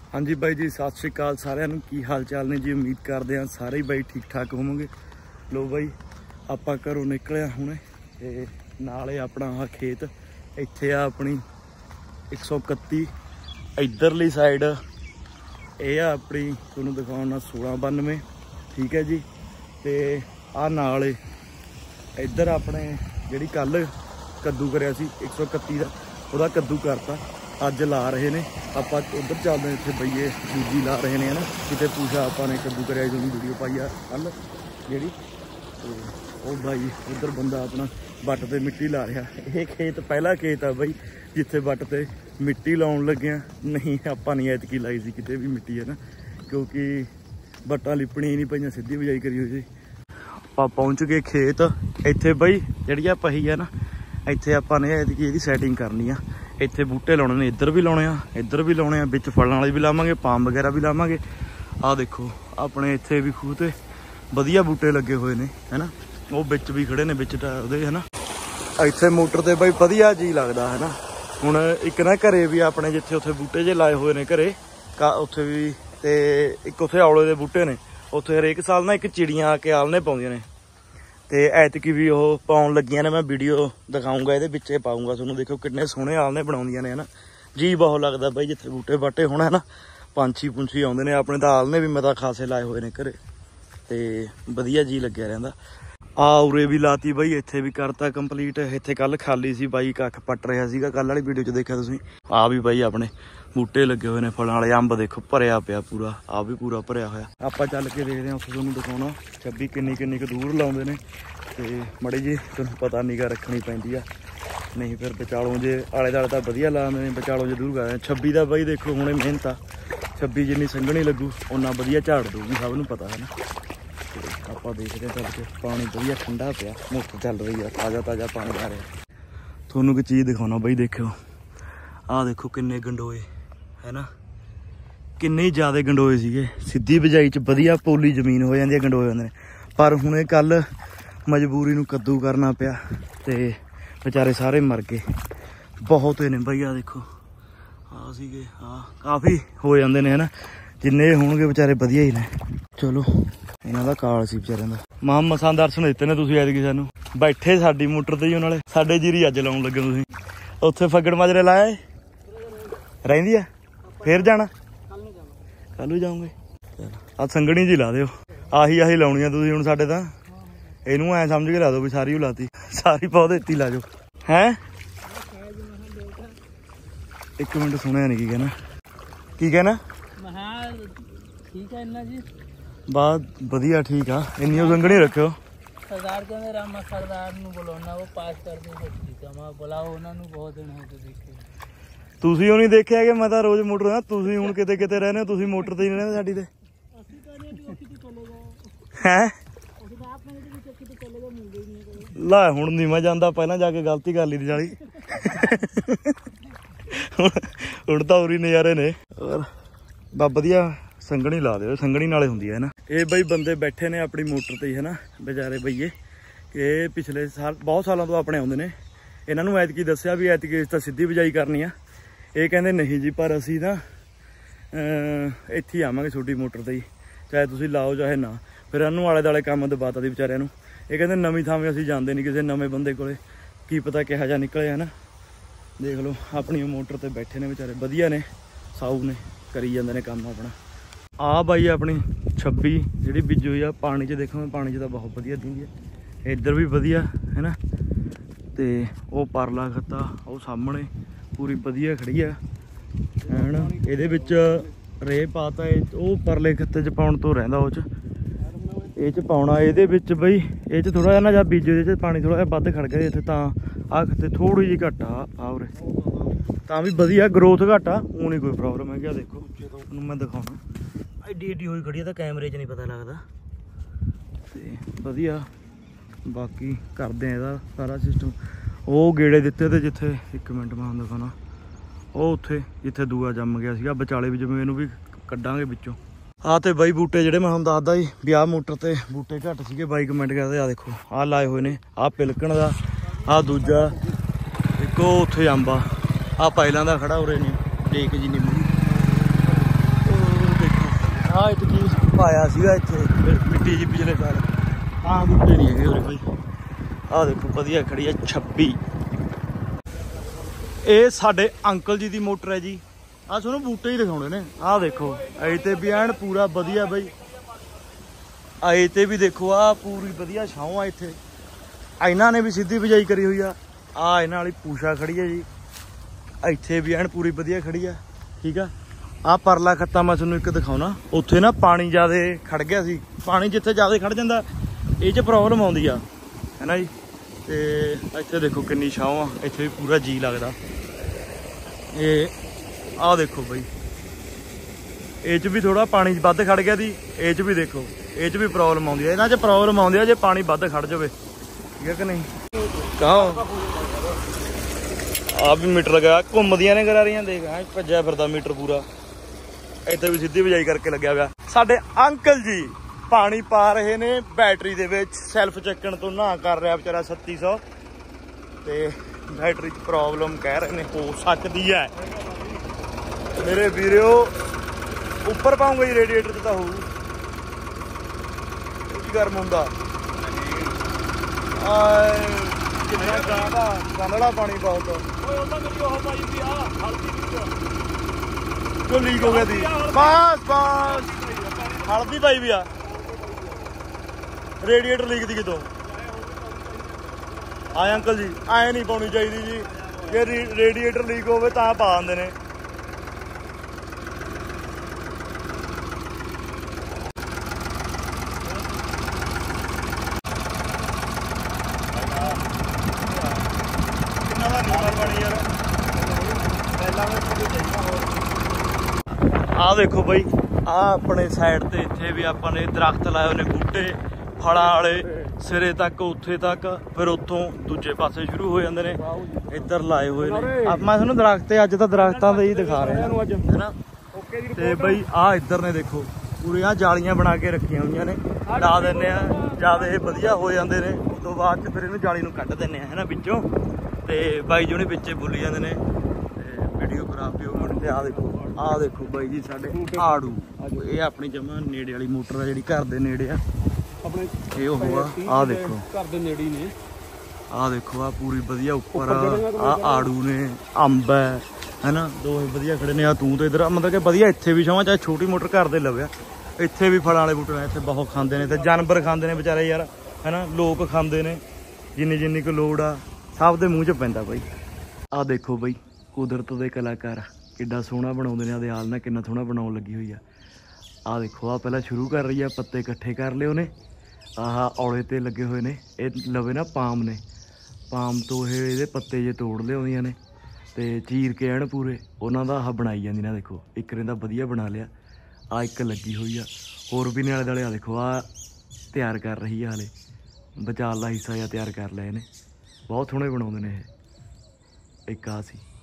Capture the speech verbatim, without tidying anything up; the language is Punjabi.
हाँ जी बाई जी, सत श्री अकाल सारिਆਂ ਨੂੰ। की हाल चाल ने जी? उम्मीद करते हैं सारे ही बाई ठीक ठाक होवोगे। लो बाई ਆਪਾਂ घरों निकलिया हुणे ते नाले अपना आ खेत इत्थे आ अपनी एक सौ इकत्ती इधरली साइड ये आ अपनी तुहानूं दिखाउणा सोलह बानवे। ठीक है जी। ते आ नाल इधर अपने जिहड़ी कल कद्दू करिया सी एक सौ इकत्ती का उहदा कद्दू करता अज ला रहे ने। आपां उधर चलदे इत्थे बईए दूजी ला रहे ने है ना। किते पूछा आपां ने कद्दू करिया जो वीडियो पाई आ कल जिहड़ी ते ओ भाई उधर बंदा अपना बट ते मिट्टी ला रहा। ये खेत पहला खेत आ बई जिथे बट ते मिट्टी लाउण लगे। नहीं आपां नहीं ऐतकी लाई सी किते भी मिट्टी है ना, क्योंकि बट्टां लिपणियां ही नहीं पईयां, सीधी बिजाई करी हुई सी। आपां पहुँच गए खेत। इत्थे बई जिहड़ी आ पही है ना, इत्थे आपां ने ऐतकी इहदी सैटिंग करनी आ। इत्थे बूटे लाने ने, इधर भी लाने आ इधर भी लाने आ, विच फलण वाले भी लावांगे, पाम वगैरह भी लावांगे। आ देखो अपने इत्थे भी खूह ते वधिया बूटे लगे हुए ने है ना। वो बिच भी खड़े ने बिच उहदे है ना। इत्थे मोटर ते बई वधिया जी लगदा है ना। हुण एक ना घरे भी अपने जिथे उत्थे बूटे जे लाए हुए ने घरे का उत्थे भी ते एक उत्थे औले दे बूटे ने। उत्थे हरेक साल ना एक चिड़ियां आके आलने पाउंदियां ने ते ऐतकी भी वो पाउण लगियां ने। मैं वीडियो दिखाऊंगा ये पिछे पाऊंगा तुहानूं। देखो कितने सोहणे आलने बनाउंदियां ने है ना। जी बहुत लगदा बई जिथे बूटे बाटे होण है ना। पंछी पुंछी आउंदे ने। अपने तां आलने भी मैं तां खासे लाए हुए ने घरे ते वधिया जी लग्या रहिंदा। आ उरे भी लाती बई, इत्थे भी करता कंप्लीट। इत्थे कल खाली सी बाई कख पट रहा सीगा कल वाली वीडियो च देखिया तुसीं। आ भी बई अपने बूटे लगे हुए ने फलां वाले। अंब देखो भरिया पिया पूरा, आ भी पूरा भरिया होया। आपां चल के देखदे हां, उत्थे तुहानूं दिखाउणा छब्बी किन्नी किन्नी क दूर लाउंदे ने ते मड़ी जी तुहानूं पता निगा रखनी पैंदी आ, नहीं फिर विचालों जे आले दुआले तां वधिया लाउंदे ने, विचालों जे दूर करदे। छब्बी दा बई देखो हुणे मेहनत आ, छब्बी जिन्नी संघनी लगू उन्ना वधिया झाड़ दूगी, सब नूं पता है ना। आपां देखदे चल के पानी वधिया ठंडा पिया, मोटर चल रही है, ताज़ा ताज़ा पानी आ रहा। तुहानूं एक चीज़ दिखाउणा बई, देखो आ देखो किन्ने गंडोए है ना, किन्ने ज़्यादा गंडोए सीगे। सीधी बिजाई च वधिया पोली जमीन हो जाती है, गंडोए होंदे ने। पर हुणे कल मजबूरी नूं कद्दू करना पिया ते बेचारे सारे मर गए। बहुत ने बई। आ देखो आ सीगे आ काफ़ी हो जाते हैं है ना। जिन्ने होणगे बेचारे वधिया ही ने। चलो इन्हां दा काल सी बेचारियां दा। मां मसां दर्शन दित्ते ने तुसीं ऐतकी सानूं। बैठे साडी मोटर ते ही उन्हां ने, साडे जीरी अज लाउण लगे तुसीं। उत्थे फग्गड़ माजरे लाया रहिंदी आ, फिर जाना कल नूं जाओगे। आ संगणी जी ला दिओ, आही आही लाउणियां तुसीं हुण साडे तां। इनू ऐ समझ के ला दो भी सारी उ लाती, सारी पौध इत्ती ला जाओ हैं। एक मिनट सुनिया नहीं की कहना, की कहना ठीक है इन्ना जी बात वधिया ठीक आ। इन्नी संगणी रखियो। सरदार कहंदे रामा सरदार नूं बुलाउणा वो पास कर दे ठीक है। मैं बुलाओ उन्हां नूं बहुत दिन हो गए देखे। तुसीं ਉਹ ਨਹੀਂ ਦੇਖਿਆ ਕਿ ਮੈਂ ਤਾਂ ਰੋਜ਼ ਮੋਟਰ ਨਾ, ਤੁਸੀਂ ਹੁਣ ਕਿਤੇ ਕਿਤੇ ਰਹਿੰਦੇ ਹੋ, ਤੁਸੀਂ ਮੋਟਰ ਤੇ ਹੀ ਰਹਿੰਦੇ ਸਾਡੀ ਤੇ ਅਸੀਂ ਤਾਂ ਨਹੀਂ ਉੱਥੇ ਤੇ ਚਲੇ ਗਏ ਹੈ। ਅਸੀਂ ਤਾਂ ਆਪਣੇ ਦੇ ਵਿੱਚ ਉੱਥੇ ਤੇ ਚਲੇ ਗਏ, ਮਿਲਦੇ ਹੀ ਨਹੀਂ ਕਦੇ। ਲੈ ਹੁਣ ਨਹੀਂ ਮੈਂ ਜਾਂਦਾ, ਪਹਿਲਾਂ ਜਾ ਕੇ ਗਲਤੀ ਕਰ ਲਈ ਦੀ ਜਾਲੀ। ਹੁਣ ਤਾਂ ਉਰੀ ਨਜ਼ਾਰੇ ਨੇ। ਹੋਰ ਬਾ ਵਧੀਆ ਸੰਗਣੀ ਲਾ ਦਿਓ, ਸੰਗਣੀ ਨਾਲੇ ਹੁੰਦੀ ਹੈ ਨਾ। ਇਹ ਬਈ ਬੰਦੇ ਬੈਠੇ ਨੇ ਆਪਣੀ ਮੋਟਰ ਤੇ ਹੀ ਹੈ ਨਾ, ਵਿਚਾਰੇ ਬਈਏ। ਇਹ ਪਿਛਲੇ ਸਾਲ ਬਹੁਤ ਸਾਲਾਂ ਤੋਂ ਆਪਣੇ ਆਉਂਦੇ ਨੇ। ਇਹਨਾਂ ਨੂੰ ਐਤਕੀ ਦੱਸਿਆ ਵੀ ਐਤਕੀ ਇਸ ਤਾਂ ਸਿੱਧੀ ਬਿਜਾਈ ਕਰਨੀ ਆ। ਇਹ ਕਹਿੰਦੇ ਨਹੀਂ ਜੀ, ਪਰ ਅਸੀਂ ਨਾ ਇੱਥੇ ਹੀ ਆਵਾਂਗੇ ਤੁਹਾਡੀ ਮੋਟਰ ਤੇ ਹੀ, ਚਾਹੇ ਤੁਸੀਂ ਲਾਓ ਚਾਹੇ ਨਾ। ਫਿਰ ਇਹਨੂੰ ਆਲੇ ਦੁਆਲੇ ਕੰਮ ਦਬਾਤਾ ਦੀ ਵਿਚਾਰਿਆਂ ਨੂੰ। ਇਹ ਕਹਿੰਦੇ ਨਵੀਂ ਥਾਵੇਂ ਅਸੀਂ ਜਾਂਦੇ ਨਹੀਂ ਕਿਸੇ ਨਵੇਂ ਬੰਦੇ ਕੋਲੇ, ਕੀ ਪਤਾ ਕਿਹੋ ਜਿਹਾ ਨਿਕਲੇ ਹੈ ਨਾ। ਦੇਖ ਲਓ ਆਪਣੀ ਮੋਟਰ ਤੇ ਬੈਠੇ ਨੇ ਵਿਚਾਰੇ, ਵਧੀਆ ਨੇ, ਸਾਊ ਨੇ, ਕਰੀ ਜਾਂਦੇ ਨੇ ਕੰਮ ਆਪਣਾ। ਆ ਬਾਈ ਆਪਣੀ ਛੱਬੀ ਜਿਹੜੀ ਬੀਜੀ ਹੋਈ ਆ ਪਾਣੀ 'ਚ, ਦੇਖੋ ਪਾਣੀ 'ਚ ਤਾਂ ਬਹੁਤ ਵਧੀਆ ਦਿੰਦੀ ਹੈ। ਇੱਧਰ ਵੀ ਵਧੀਆ ਹੈ ਨਾ। ਤੇ ਉਹ ਪਰਲਾ ਖੱਤਾ ਉਹ ਸਾਹਮਣੇ ਪੂਰੀ ਵਧੀਆ ਖੜੀ ਆ ਹੈ। ਇਹਦੇ ਵਿੱਚ ਰੇਹ ਪਾਤਾ, ਉਹ ਪਰਲੇ ਖੱਤੇ 'ਚ ਪਾਉਣ ਤੋਂ ਰਹਿੰਦਾ, ਉਹ 'ਚ ਇਹ 'ਚ ਪਾਉਣਾ। ਇਹਦੇ ਵਿੱਚ ਬਈ ਇਹ 'ਚ ਥੋੜ੍ਹਾ ਜਿਹਾ ਨਾ, ਜਾਂ ਬੀਜੇ ਦੇ 'ਚ ਪਾਣੀ ਥੋੜ੍ਹਾ ਜਿਹਾ ਵੱਧ ਖੜ ਗਿਆ ਇੱਥੇ, ਤਾਂ ਆਹ ਖੱਤੇ ਥੋੜ੍ਹੀ ਜਿਹੀ ਘੱਟ ਆ। ਆ ਉਰੇ ਤਾਂ ਵੀ ਵਧੀਆ ਗਰੋਥ ਘੱਟ ਆ, ਉਹ ਨਹੀਂ ਕੋਈ ਪ੍ਰੋਬਲਮ ਹੈਗੀ। ਆ ਦੇਖੋ ਉਹਨੂੰ ਮੈਂ ਦਿਖਾਉਣਾ, ਐਡੀ ਐਡੀ ਹੋਈ ਖੜੀ ਆ, ਤਾਂ ਕੈਮਰੇ 'ਚ ਨਹੀਂ ਪਤਾ ਲੱਗਦਾ। ਤੇ ਵਧੀਆ ਬਾਕੀ ਕਰਦੇ ਆ ਇਹਦਾ ਸਾਰਾ ਸਿਸਟਮ। ਉਹ ਗੇੜੇ ਦਿੱਤੇ ਤੇ ਜਿੱਥੇ ਇੱਕ ਮਿੰਟ ਮੈਂ ਹੁਣ ਦਿਖਾਉਣਾ, ਉਹ ਉੱਥੇ ਜਿੱਥੇ ਦੂਆ ਜੰਮ ਗਿਆ ਸੀਗਾ ਵਿਚਾਲੇ ਵੀ, ਜਿਵੇਂ ਇਹਨੂੰ ਵੀ ਕੱਢਾਂਗੇ ਵਿੱਚੋਂ। ਆ ਤੇ ਬਾਈ ਬੂਟੇ ਜਿਹੜੇ ਮੈਂ ਹੁਣ ਦੱਸਦਾ ਸੀ ਵੀ ਆਹ ਮੋਟਰ ਤੇ ਬੂਟੇ ਘੱਟ ਸੀਗੇ, ਬਾਈ ਕਮੈਂਟ ਕਰਦੇ। ਆ ਦੇਖੋ ਆਹ ਲਾਏ ਹੋਏ ਨੇ, ਆਹ ਪਿਲਕਣ ਦਾ, ਆਹ ਦੂਜਾ ਇੱਕ ਉਹ ਉੱਥੇ ਅੰਬਾ, ਆਹ ਪਹਿਲਾਂ ਦਾ ਖੜਾ ਉਰੇ ਨੇ ਡੇਕ ਜੀ ਨਿੰਮੂ। ਆਹ ਇਤਕੀ ਪਾਇਆ ਸੀਗਾ ਇੱਥੇ ਮਿੱਟੀ ਜੀ ਪਿਛਲੇ ਸਾਲ, ਆਹ ਬੂਟੇ ਨਹੀਂ ਹੈਗੇ ਉਰੇ ਬਾਈ। ਆਹ ਦੇਖੋ ਵਧੀਆ ਖੜੀ ਆ ਛੱਬੀ। ਇਹ ਸਾਡੇ ਅੰਕਲ ਜੀ ਦੀ ਮੋਟਰ ਹੈ ਜੀ। ਆਹ ਤੁਹਾਨੂੰ ਬੂਟੇ ਹੀ ਦਿਖਾਉਣੇ ਨੇ। ਆਹ ਦੇਖੋ ਅਜੇ ਤੇ ਵੀ ਐਨ ਪੂਰਾ ਵਧੀਆ ਬਾਈ। ਅਜੇ ਤੇ ਵੀ ਦੇਖੋ ਆਹ ਪੂਰੀ ਵਧੀਆ ਛਾਂ ਆ ਇੱਥੇ। ਇਹਨਾਂ ਨੇ ਵੀ ਸਿੱਧੀ ਬਿਜਾਈ ਕਰੀ ਹੋਈ ਆ। ਆਹ ਇਹਨਾਂ ਵਾਲੀ ਪੂਛਾ ਖੜੀ ਹੈ ਜੀ। ਇੱਥੇ ਵੀ ਐਨ ਪੂਰੀ ਵਧੀਆ ਖੜੀ ਆ। ਠੀਕ ਆ। ਆਹ ਪਰਲਾ ਖੱਤਾ ਮੈਂ ਤੁਹਾਨੂੰ ਇੱਕ ਦਿਖਾਉਣਾ। ਉੱਥੇ ਨਾ ਪਾਣੀ ਜ਼ਿਆਦਾ ਖੜ ਗਿਆ ਸੀ। ਪਾਣੀ ਜਿੱਥੇ ਜ਼ਿਆਦਾ ਖੜ ਜਾਂਦਾ ਇਹ 'ਚ ਪ੍ਰੋਬਲਮ ਆਉਂਦੀ ਆ, ਹੈ ਨਾ ਜੀ। ਤੇ ਇੱਥੇ ਦੇਖੋ ਕਿੰਨੀ ਛਾਂ ਆ। ਇੱਥੇ ਵੀ ਪੂਰਾ ਜੀ ਲੱਗਦਾ। ਇਹ ਆਹ ਦੇਖੋ ਬਈ, ਇਹ 'ਚ ਵੀ ਥੋੜਾ ਪਾਣੀ ਵੱਧ ਖੜ ਗਿਆ ਸੀ। ਇਹ 'ਚ ਵੀ ਦੇਖੋ, ਇਹ 'ਚ ਵੀ ਪ੍ਰੋਬਲਮ ਆਉਂਦੀ ਹੈ। ਇਹਨਾਂ 'ਚ ਪ੍ਰੋਬਲਮ ਆਉਂਦੀ ਆ ਜੇ ਪਾਣੀ ਵੱਧ ਖੜ ਜਾਵੇ, ਠੀਕ ਹੈ ਕਿ ਨਹੀਂ। ਕਹੋ ਆ ਵੀ ਮੀਟਰ ਲਗਾ ਘੁੰਮਦੀਆਂ ਨੇ ਗਰਾਰੀਆਂ, ਦੇਖ ਭੱਜਿਆ ਫਿਰਦਾ ਮੀਟਰ ਪੂਰਾ। ਇੱਥੇ ਵੀ ਸਿੱਧੀ ਬਿਜਾਈ ਕਰਕੇ ਲੱਗਿਆ ਹੋਇਆ। ਸਾਡੇ ਅੰਕਲ ਜੀ ਪਾਣੀ ਪਾ ਰਹੇ ਨੇ ਬੈਟਰੀ ਦੇ ਵਿੱਚ। ਸੈਲਫ ਚੱਕਣ ਤੋਂ ਨਾ ਕਰ ਰਿਹਾ ਵਿਚਾਰਾ ਛੱਤੀ ਸੌ। ਤੇ ਬੈਟਰੀ 'ਚ ਪ੍ਰੋਬਲਮ ਕਹਿ ਰਹੇ ਨੇ, ਹੋ ਸਕਦੀ ਹੈ ਮੇਰੇ ਵੀਰਿਓ। ਉੱਪਰ ਪਾਉਂਗਾ ਜੀ ਰੇਡੀਏਟਰ 'ਚ ਤਾਂ ਹੋਊ, ਉਹ ਵੀ ਗਰਮ ਹੁੰਦਾ। ਕਿੰਨਾ ਗਾਂਦਾ ਗੰਦਲਾ ਪਾਣੀ ਬਹੁਤ। ਓਏ ਉਹ ਤਾਂ ਮੇਰੀ ਉਹ ਪਾਈ ਵੀ ਆ ਹਲਦੀ ਵਿੱਚ ਜੋ ਲੀਕ ਹੋ ਗਿਆ ਸੀ। ਬਸ ਬਸ ਹਲਦੀ ਪਾਈ ਵੀ ਆ। ਰੇਡੀਏਟਰ ਲੀਕ ਦੀ ਕਿਤੋਂ ਆਏ ਅੰਕਲ ਜੀ। ਐ ਨਹੀਂ ਪਾਉਣੀ ਚਾਹੀਦੀ ਜੀ। ਜੇ ਰੇਡੀਏਟਰ ਲੀਕ ਹੋਵੇ ਤਾਂ ਪਾ ਦਿੰਦੇ ਨੇ। ਆਹ ਦੇਖੋ ਬਈ, ਆਹ ਆਪਣੇ ਸਾਈਡ ਤੇ ਇੱਥੇ ਵੀ ਆਪਾਂ ਨੇ ਦਰਖਤ ਲਾਏ ਹੋਏ ਨੇ, ਬੂਟੇ ਫਲਾਂ ਵਾਲੇ ਸਿਰੇ ਤੱਕ, ਉੱਥੇ ਤੱਕ। ਫਿਰ ਉੱਥੋਂ ਦੂਜੇ ਪਾਸੇ ਸ਼ੁਰੂ ਹੋ ਜਾਂਦੇ ਨੇ। ਇੱਧਰ ਲਾਏ ਹੋਏ ਨੇ ਆਪਾਂ ਤੁਹਾਨੂੰ ਦਰਖਤ। ਅੱਜ ਤਾਂ ਦਰਖਤਾਂ ਦੇ ਹੀ ਦਿਖਾ ਰਹੇ ਹਾਂ, ਹੈ ਨਾ। ਤੇ ਬਈ ਆਹ ਇੱਧਰ ਨੇ ਦੇਖੋ ਪੂਰੇ ਆਹ ਜਾਲੀਆਂ ਬਣਾ ਕੇ ਰੱਖੀਆਂ ਹੋਈਆਂ ਨੇ। ਲਾ ਦਿੰਦੇ ਆ ਜਦ ਇਹ ਵਧੀਆ ਹੋ ਜਾਂਦੇ ਨੇ, ਉਸ ਤੋਂ ਬਾਅਦ ਚ ਫਿਰ ਇਹਨੂੰ ਜਾਲੀ ਨੂੰ ਕੱਢ ਦਿੰਦੇ ਆ, ਹੈ ਨਾ, ਵਿੱਚੋਂ। ਤੇ ਬਾਈ ਜੀ ਉਹਨੇ ਵਿੱਚੇ ਬੋਲੀ ਜਾਂਦੇ ਨੇ ਤੇ ਵੀਡੀਓ ਖਰਾਬ ਵੀ ਹੋ ਗਈ। ਤੇ ਆਹ ਦੇਖੋ, ਆਹ ਦੇਖੋ ਬਾਈ ਜੀ ਸਾਡੇ ਆੜੂ। ਇਹ ਆਪਣੀ ਜਮਾ ਨੇੜੇ ਵਾਲੀ ਮੋਟਰ ਆ ਜਿਹੜੀ ਘਰ ਦੇ ਨੇੜੇ ਆ ਆਪਣੇ। ਇਹ ਉਹ ਆ, ਆਹ ਦੇਖੋ ਘਰ ਦੇ ਨੇੜੇ ਹੀ ਨੇ। ਆਹ ਦੇਖੋ ਆਹ ਪੂਰੀ ਵਧੀਆ ਉੱਪਰ ਆ ਆੜੂ ਨੇ, ਅੰਬ ਹੈ, ਹੈ ਨਾ। ਦੋਵੇਂ ਵਧੀਆ ਖੜੇ ਨੇ। ਆ ਤੂੰ ਤੇ ਇੱਧਰ ਮਤਲਬ ਕਿ ਵਧੀਆ ਇੱਥੇ ਵੀ ਛਾਵਾਂ। ਚਾਹੇ ਛੋਟੀ ਮੋਟਰ ਘਰ ਦੇ ਲਵਿਆ, ਇੱਥੇ ਵੀ ਫਲਾਂ ਵਾਲੇ ਬੂਟੇ ਨੇ। ਇੱਥੇ ਬਹੁਤ ਖਾਂਦੇ ਨੇ ਤੇ ਜਾਨਵਰ ਖਾਂਦੇ ਨੇ ਵਿਚਾਰੇ ਯਾਰ, ਹੈ ਨਾ। ਲੋਕ ਖਾਂਦੇ ਨੇ ਜਿੰਨੀ ਜਿੰਨੀ ਕੁ ਲੋੜ ਆ, ਸਭ ਦੇ ਮੂੰਹ 'ਚ ਪੈਂਦਾ ਬਾਈ। ਆਹ ਦੇਖੋ ਬਾਈ ਕੁਦਰਤ ਦੇ ਕਲਾਕਾਰ ਕਿੱਡਾ ਸੋਹਣਾ ਬਣਾਉਂਦੇ ਨੇ। ਆਦੇ ਹਾਲ ਨਾਲ ਕਿੰਨਾ ਸੋਹਣਾ ਬਣਾਉਣ ਲੱਗੀ ਹੋਈ ਆ। ਆਹ ਦੇਖੋ ਆਹ ਪਹਿਲਾਂ ਸ਼ੁਰੂ ਕਰ ਰਹੀ ਆ, ਪੱਤੇ ਇਕੱਠੇ ਕਰ ਲਏ ਉਹਨੇ। ਆਹ ਔਲੇ ਤੇ ਲੱਗੇ ਹੋਏ ਨੇ। ਇਹ ਲਵੇ ਨਾ ਪਾਮ ਨੇ, ਪਾਮ ਤੋਂ ਇਹ ਇਹਦੇ ਪੱਤੇ ਜੇ ਤੋੜ ਲਿਆਉਂਦੀਆਂ ਨੇ ਤੇ ਚੀਰ ਕੇ ਐਨ ਪੂਰੇ ਉਹਨਾਂ ਦਾ ਆਹ ਬਣਾਈ ਜਾਂਦੀ ਨਾ। ਦੇਖੋ ਇੱਕ ਨੇ ਤਾਂ ਵਧੀਆ ਬਣਾ ਲਿਆ। ਆਹ ਇੱਕ ਲੱਗੀ ਹੋਈ ਆ, ਹੋਰ ਵੀ ਨੇ ਆਲੇ ਦੁਆਲੇ। ਆ ਦੇਖੋ ਆਹ ਤਿਆਰ ਕਰ ਰਹੀ ਆ, ਹਾਲੇ ਵਿਚਾਲਾ ਹਿੱਸਾ ਜਿਹਾ ਤਿਆਰ ਕਰ ਲਿਆ ਇਹਨੇ। ਬਹੁਤ ਸੋਹਣੇ ਬਣਾਉਂਦੇ ਨੇ ਇਹ। ਇੱਕ ਆਹ ਸੀ।